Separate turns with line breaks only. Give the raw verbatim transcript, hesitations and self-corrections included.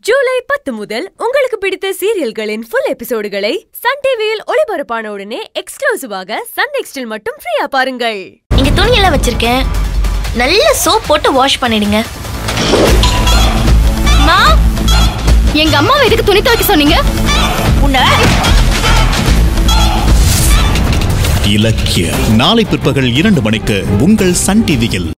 ஜூலை பத்து முதல் உங்களுக்கு பிடித்த சீரியல்களின் ஃபுல் எபிசோடுகளை சன் டிவியில் ஒளிபரப்பான உடனே எக்ஸ்க்ளூசிவாக சன் நெக்ஸ்டில் மட்டும் ஃப்ரீயா பாருங்கள்.
இங்க துணி எல்லாம் வச்சிருக்கேன், நல்ல சோப் போட்டு வாஷ் பண்ணிடுங்க. மா,
எங்க அம்மா எதுக்கு துணி துவைக்க சொன்னீங்க?
உன்ன
இலக்கிய நாளை பிற்பகல் இரண்டு மணிக்கு உங்கள் சன் டிவியில்.